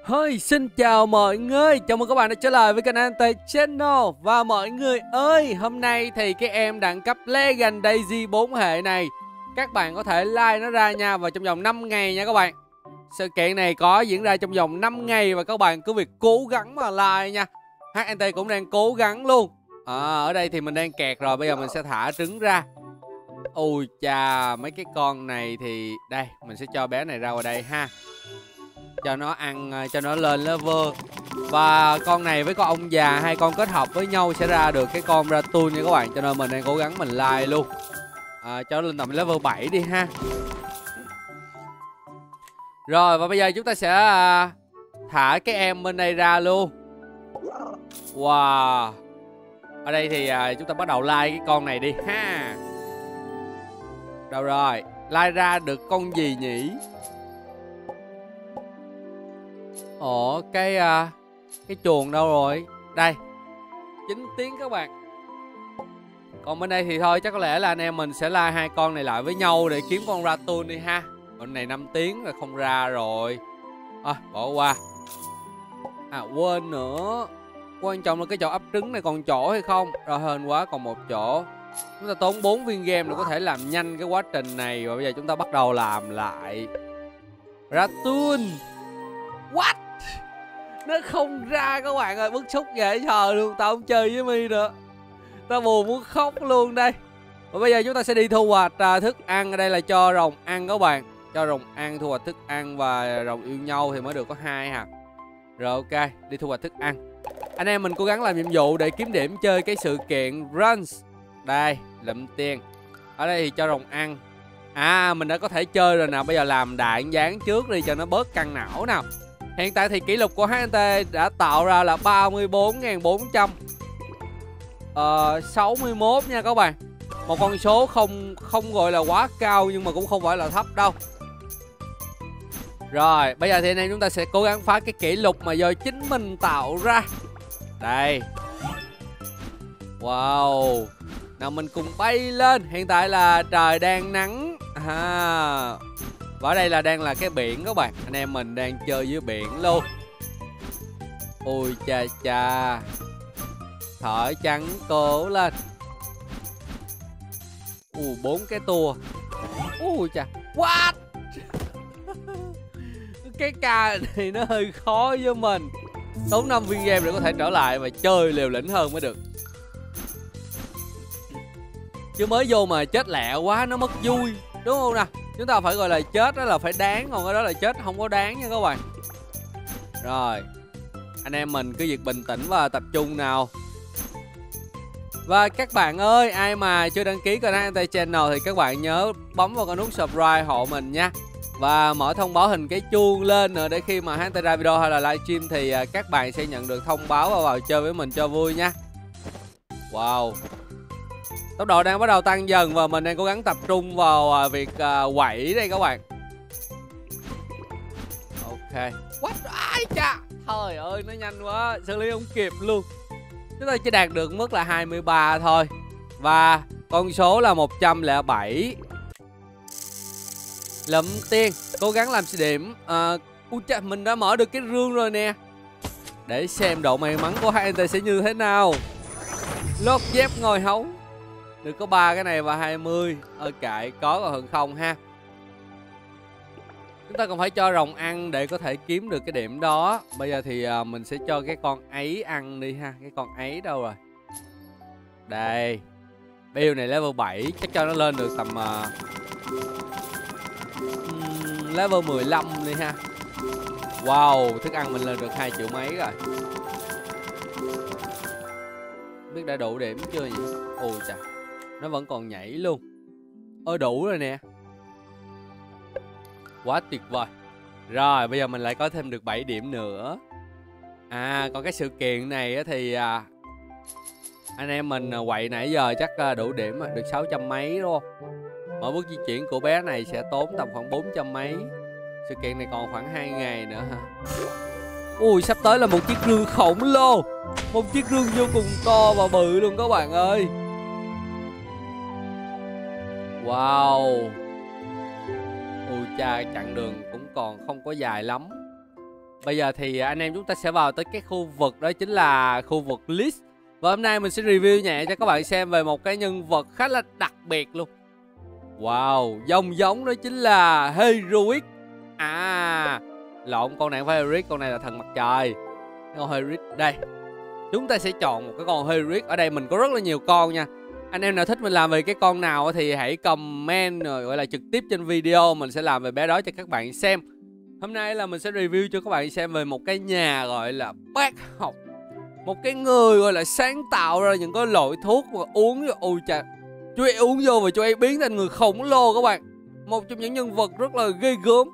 Hey, xin chào mọi người, chào mừng các bạn đã trở lại với kênh Ante Channel. Và mọi người ơi, hôm nay thì cái em đẳng cấp Legend Daisy 4 hệ này các bạn có thể like nó ra nha, và trong vòng 5 ngày nha các bạn. Sự kiện này có diễn ra trong vòng 5 ngày và các bạn cứ việc cố gắng mà like nha. HNT cũng đang cố gắng luôn. Ở đây thì mình đang kẹt rồi, bây giờ mình sẽ thả trứng ra. Ôi chà, mấy cái con này thì đây, mình sẽ cho bé này ra ngoài đây ha, cho nó ăn, cho nó lên level. Và con này với con ông già, hai con kết hợp với nhau sẽ ra được cái con Ratoon nha các bạn. Cho nên mình đang cố gắng mình like luôn, cho nó lên tầm level 7 đi ha. Rồi và bây giờ chúng ta sẽ thả cái em bên đây ra luôn. Wow. Ở đây thì chúng ta bắt đầu like cái con này đi ha. Đâu rồi, like ra được con gì nhỉ? Ồ, cái chuồng đâu rồi? Đây, 9 tiếng các bạn. Còn bên đây thì thôi, chắc có lẽ là anh em mình sẽ like hai con này lại với nhau để kiếm con Ratoon đi ha. Bên này 5 tiếng là không ra rồi. Bỏ qua. Quên nữa, quan trọng là cái chỗ ấp trứng này còn chỗ hay không. Rồi hên quá, còn một chỗ. Chúng ta tốn 4 viên game để có thể làm nhanh cái quá trình này. Và bây giờ chúng ta bắt đầu làm lại. Ratoon. What? Nó không ra các bạn ơi, bức xúc dễ sợ luôn. Tao không chơi với My nữa, tao buồn muốn khóc luôn đây. Và bây giờ chúng ta sẽ đi thu hoạch thức ăn. Ở đây là cho rồng ăn các bạn. Cho rồng ăn, thu hoạch thức ăn và rồng yêu nhau thì mới được có 2 hả. Rồi ok, đi thu hoạch thức ăn. Anh em mình cố gắng làm nhiệm vụ để kiếm điểm chơi cái sự kiện Runs. Đây, lụm tiền. Ở đây thì cho rồng ăn. Mình đã có thể chơi rồi nè. Bây giờ làm đại dáng trước đi cho nó bớt căng não nào. Hiện tại thì kỷ lục của HNT đã tạo ra là 34.461 nha các bạn. Một con số không gọi là quá cao nhưng mà cũng không phải là thấp đâu. Rồi, bây giờ thì anh em chúng ta sẽ cố gắng phá cái kỷ lục mà do chính mình tạo ra. Đây. Wow. Nào mình cùng bay lên. Hiện tại là trời đang nắng. Và ở đây là đang là cái biển các bạn. Anh em mình đang chơi dưới biển luôn. Ôi cha cha. Thở trắng cố lên. 4 cái tua. Ui cha. What? Cái ca này nó hơi khó với mình. Tốn 5 viên game để có thể trở lại và chơi liều lĩnh hơn mới được. Chứ mới vô mà chết lẹ quá nó mất vui, đúng không nào? Chúng ta phải gọi là chết đó là phải đáng, còn cái đó là chết không có đáng nha các bạn. Rồi, anh em mình cứ việc bình tĩnh và tập trung nào. Và các bạn ơi, ai mà chưa đăng ký kênh Ante Channel thì các bạn nhớ bấm vào cái nút subscribe hộ mình nha. Và mở thông báo hình cái chuông lên nữa để khi mà Ante ra video hay là livestream thì các bạn sẽ nhận được thông báo và vào chơi với mình cho vui nha. Wow. Tốc độ đang bắt đầu tăng dần và mình đang cố gắng tập trung vào việc quẩy đây các bạn. Ok. What? Ai cha. Trời ơi, nó nhanh quá, xử lý không kịp luôn. Chúng ta chỉ đạt được mức là 23 thôi. Và con số là 107. Lụm tiền, cố gắng làm điểm. Mình đã mở được cái rương rồi nè. Để xem độ may mắn của HNT sẽ như thế nào. Lót dép ngồi hấu. Được có 3 cái này và 20. Kệ, có còn hơn không ha. Chúng ta còn phải cho rồng ăn để có thể kiếm được cái điểm đó. Bây giờ thì mình sẽ cho cái con ấy ăn đi ha. Cái con ấy đâu rồi? Đây. Build này level 7. Chắc cho nó lên được tầm level 15 đi ha. Wow, thức ăn mình lên được 2 triệu mấy rồi. Biết đã đủ điểm chưa vậy? Ôi trời, nó vẫn còn nhảy luôn. Đủ rồi nè. Quá tuyệt vời. Rồi bây giờ mình lại có thêm được 7 điểm nữa. Còn cái sự kiện này thì anh em mình quậy nãy giờ chắc đủ điểm được 600 mấy đúng không? Mỗi bước di chuyển của bé này sẽ tốn tầm khoảng 400 mấy. Sự kiện này còn khoảng 2 ngày nữa ha. Ui, sắp tới là một chiếc rương khổng lồ. Một chiếc rương vô cùng to và bự luôn các bạn ơi. Wow. Ui cha, chặng đường cũng còn không có dài lắm. Bây giờ thì anh em chúng ta sẽ vào tới cái khu vực đó chính là khu vực list. Và hôm nay mình sẽ review nhẹ cho các bạn xem về một cái nhân vật khá là đặc biệt luôn. Wow, giống đó chính là Heroic. À, lộn, con này không phải Heroic, con này là thần mặt trời. Con Heroic đây. Chúng ta sẽ chọn một cái con Heroic. Ở đây mình có rất là nhiều con nha. Anh em nào thích mình làm về cái con nào thì hãy comment rồi gọi là trực tiếp trên video, mình sẽ làm về bé đó cho các bạn xem. Hôm nay là mình sẽ review cho các bạn xem về một cái nhà gọi là bác học. Một cái người gọi là sáng tạo ra những cái loại thuốc mà uống vô. Ôi chà, chú ấy uống vô và chú ấy biến thành người khổng lồ các bạn. Một trong những nhân vật rất là ghê gớm.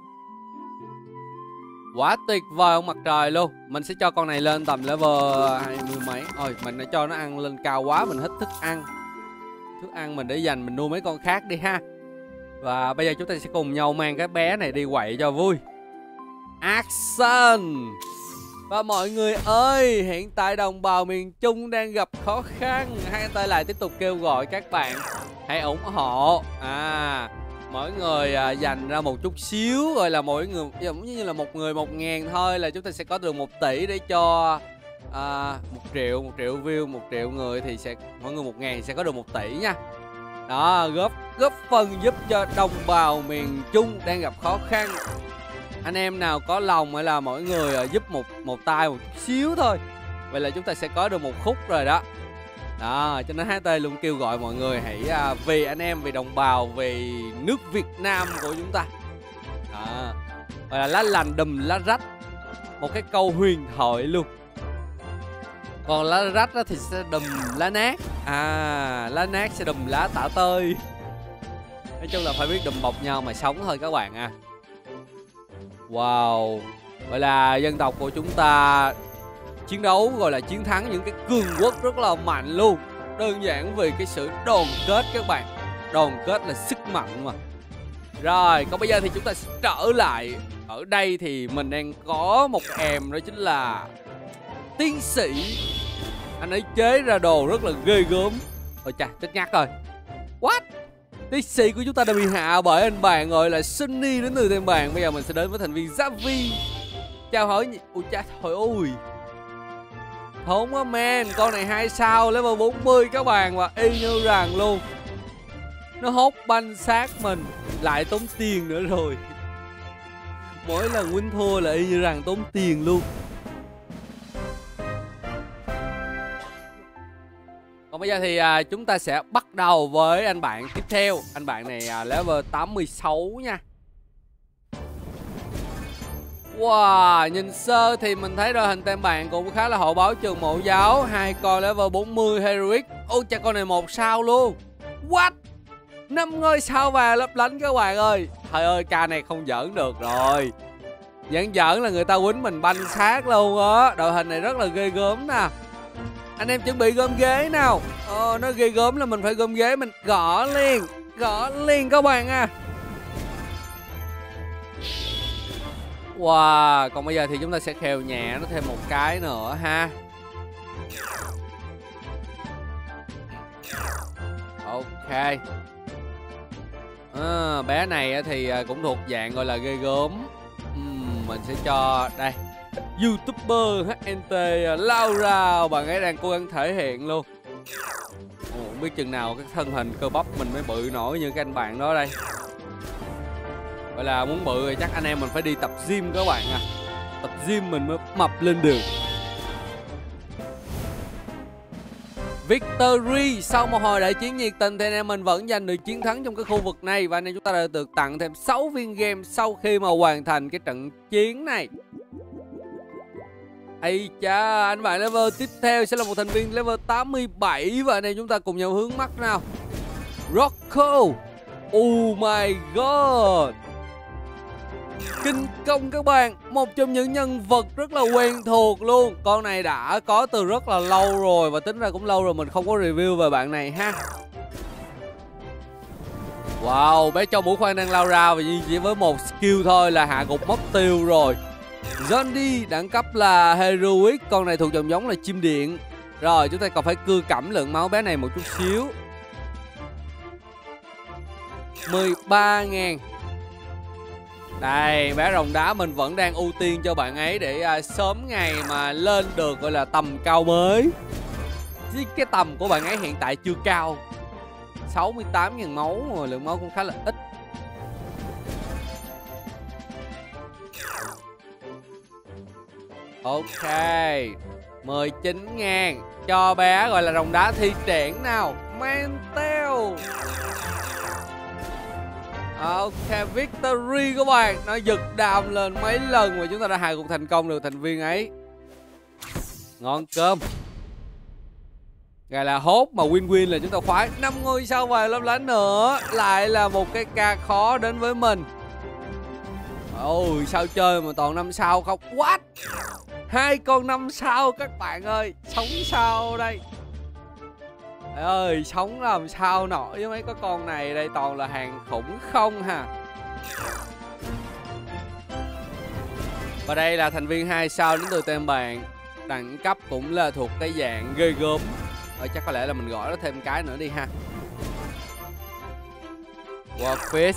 Quá tuyệt vời ông mặt trời luôn. Mình sẽ cho con này lên tầm level 20 mấy. Ôi, mình đã cho nó ăn lên cao quá, mình hết thức ăn. Thức ăn mình để dành mình nuôi mấy con khác đi ha. Và bây giờ chúng ta sẽ cùng nhau mang cái bé này đi quậy cho vui. Action! Và mọi người ơi, hiện tại đồng bào miền Trung đang gặp khó khăn. Hai anh Tây lại tiếp tục kêu gọi các bạn hãy ủng hộ. Mỗi người dành ra một chút xíu, gọi là mỗi người giống như là một người 1.000 thôi là chúng ta sẽ có được 1 tỷ để cho 1 triệu view, 1 triệu người thì sẽ mỗi người 1.000 sẽ có được 1 tỷ nha. Đó, góp phần giúp cho đồng bào miền Trung đang gặp khó khăn. Anh em nào có lòng hay là mỗi người giúp một tay một chút xíu thôi, vậy là chúng ta sẽ có được 1 khúc rồi đó. Đó, cho nên HT luôn kêu gọi mọi người hãy vì anh em, vì đồng bào, vì nước Việt Nam của chúng ta. Đó, gọi là lá lành đùm lá rách, một cái câu huyền thoại luôn. Còn lá rách thì sẽ đùm lá nát. Lá nát sẽ đùm lá tả tơi. Nói chung là phải biết đùm bọc nhau mà sống thôi các bạn à. Wow, gọi là dân tộc của chúng ta chiến đấu gọi là chiến thắng những cái cường quốc rất là mạnh luôn. Đơn giản vì cái sự đoàn kết các bạn. Đoàn kết là sức mạnh mà. Rồi, còn bây giờ thì chúng ta sẽ trở lại. Ở đây thì mình đang có một em, đó chính là tiến sĩ. Anh ấy chế ra đồ rất là ghê gớm. Ôi chà, chết ngắt rồi. What? Tiến sĩ của chúng ta đã bị hạ bởi anh bạn gọi là Sunny đến từ tên bạn. Bây giờ mình sẽ đến với thành viên Javi. Chào hỏi. Ui cha, trời ơi. Không á man, con này 2 sao level 40 các bạn, và y như rằng luôn. Nó hốt banh sát mình, lại tốn tiền nữa rồi. Mỗi lần win thua là y như rằng tốn tiền luôn. Còn bây giờ thì chúng ta sẽ bắt đầu với anh bạn tiếp theo. Anh bạn này level 86 nha. Wow, nhìn sơ thì mình thấy đội hình tem bạn cũng khá là hậu báo trường mẫu giáo. 2 con level 40 Heroic. Ôi cha, con này 1 sao luôn. What? 5 ngôi sao vàng lấp lánh các bạn ơi. Trời ơi, ca này không giỡn được rồi. Giỡn là người ta quýnh mình banh sát luôn á. Đội hình này rất là ghê gớm nè. Anh em chuẩn bị gom ghế nào. Nó ghê gớm là mình phải gom ghế, mình gõ liền các bạn à. Wow, còn bây giờ thì chúng ta sẽ khều nhẹ nó thêm một cái nữa ha. Ok. Bé này thì cũng thuộc dạng gọi là ghê gớm. Mình sẽ cho đây YouTuber HNT Laura, bạn ấy đang cố gắng thể hiện luôn. Không biết chừng nào cái thân hình cơ bắp mình mới bự nổi như cái anh bạn đó đây. Gọi là muốn bự thì chắc anh em mình phải đi tập gym các bạn à. Tập gym mình mới mập lên được. Victory, sau một hồi đại chiến nhiệt tình thì anh em mình vẫn giành được chiến thắng trong cái khu vực này. Và anh em chúng ta đã được tặng thêm 6 viên game sau khi mà hoàn thành cái trận chiến này. Ây cha, anh bạn level tiếp theo sẽ là một thành viên level 87. Và anh em chúng ta cùng nhau hướng mắt nào. Rocco. Oh my god, kinh công các bạn. Một trong những nhân vật rất là quen thuộc luôn. Con này đã có từ rất là lâu rồi, và tính ra cũng lâu rồi mình không có review về bạn này ha. Wow, bé cho mũi khoan đang lao ra và chỉ với một skill thôi là hạ gục mất tiêu rồi. Zombie đẳng cấp là Heroic, con này thuộc dòng giống là chim điện. Rồi chúng ta còn phải cưa cẩm lượng máu bé này một chút xíu. 13.000. Đây, bé rồng đá mình vẫn đang ưu tiên cho bạn ấy để sớm ngày mà lên được gọi là tầm cao mới. Chứ cái tầm của bạn ấy hiện tại chưa cao. 68.000 máu mà lượng máu cũng khá là ít. Ok, 19.000. Cho bé gọi là rồng đá thi triển nào. Mantel. Ok, victory các bạn. Nó giật đam lên mấy lần mà chúng ta đã hạ gục thành công được thành viên ấy. Ngon cơm. Gọi là hốt mà win-win là chúng ta khoái. 5 ngôi sao vàng lấp lánh nữa. Lại là một cái ca khó đến với mình. Ôi, sao chơi mà toàn 5 sao không? What? 2 con 5 sao các bạn ơi. Sống sao đây? Trời ơi, sống làm sao nổi với mấy cái con này. Đây toàn là hàng khủng không ha. Và đây là thành viên 2 sao đến từ tem bạn. Đẳng cấp cũng là thuộc cái dạng ghê gớm. Chắc có lẽ là mình gọi nó thêm cái nữa đi ha. Warfish.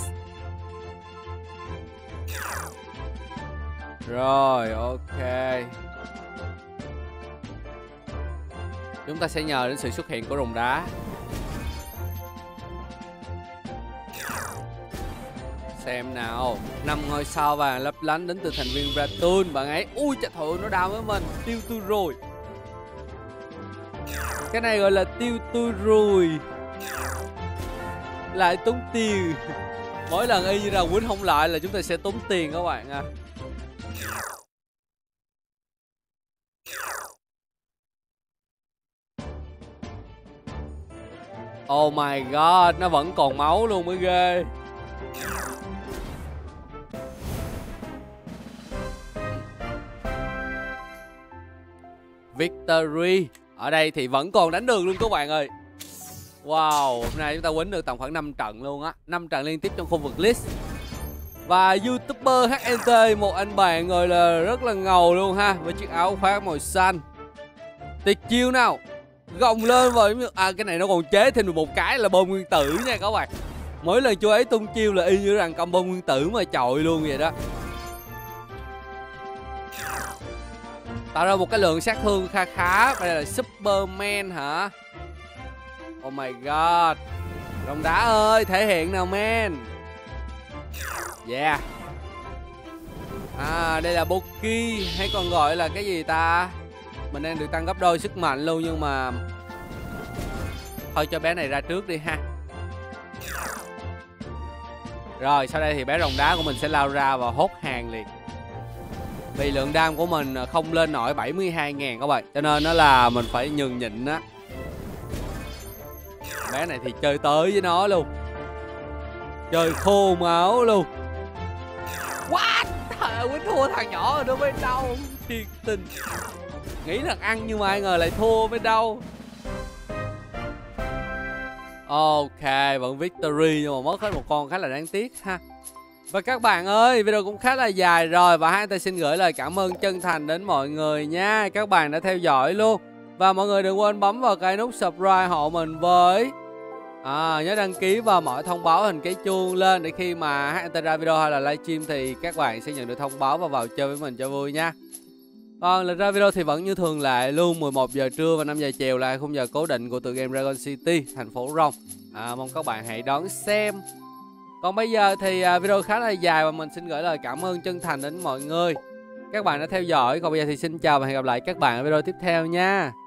Rồi, ok. Chúng ta sẽ nhờ đến sự xuất hiện của rồng đá. Xem nào. 5 ngôi sao vàng lấp lánh đến từ thành viên Ratun. Bạn ấy, ui trời ơi, nó đau với mình. Tiêu tôi rồi. Cái này gọi là tiêu tôi rồi. Lại tốn tiền. Mỗi lần y như là quýnh không lại là chúng ta sẽ tốn tiền các bạn à. Oh my god, nó vẫn còn máu luôn mới ghê. Victory. Ở đây thì vẫn còn đánh được luôn các bạn ơi. Wow, hôm nay chúng ta quýnh được tầm khoảng 5 trận luôn á. 5 trận liên tiếp trong khu vực list. Và YouTuber HNT, một anh bạn gọi là rất là ngầu luôn ha. Với chiếc áo khoác màu xanh. Tuyệt chiêu nào. Gồng lên vào. Cái này nó còn chế thêm được một cái là bom nguyên tử nha các bạn. Mỗi lần chú ấy tung chiêu là y như rằng combo nguyên tử mà chọi luôn vậy đó. Tạo ra một cái lượng sát thương kha khá. Đây là Superman hả? Oh my god. Rồng đá ơi, thể hiện nào man. Yeah. Đây là Boki, hay còn gọi là cái gì ta? Mình đang được tăng gấp đôi sức mạnh luôn, nhưng mà thôi cho bé này ra trước đi ha. Rồi sau đây thì bé rồng đá của mình sẽ lao ra và hốt hàng liền. Vì lượng đam của mình không lên nổi 72.000 các bạn, cho nên nó là mình phải nhường nhịn á. Bé này thì chơi tới với nó luôn. Chơi khô máu luôn. What? Quýnh thua thằng nhỏ rồi nó mới đau. Thiệt tình. Nghĩ là ăn nhưng mà ai ngờ lại thua mới đau. Ok, vẫn victory nhưng mà mất hết một con khá là đáng tiếc ha. Và các bạn ơi, video cũng khá là dài rồi. Và hai ta xin gửi lời cảm ơn chân thành đến mọi người nha. Các bạn đã theo dõi luôn. Và mọi người đừng quên bấm vào cái nút subscribe hộ mình với. Nhớ đăng ký và mở thông báo hình cái chuông lên để khi mà HNT ra video hay là livestream thì các bạn sẽ nhận được thông báo và vào chơi với mình cho vui nha. Còn lịch ra video thì vẫn như thường lệ luôn, 11 giờ trưa và 5 giờ chiều là khung giờ cố định của tựa game Dragon City, thành phố Rồng. Mong các bạn hãy đón xem. Còn bây giờ thì video khá là dài và mình xin gửi lời cảm ơn chân thành đến mọi người. Các bạn đã theo dõi. Còn bây giờ thì xin chào và hẹn gặp lại các bạn ở video tiếp theo nha.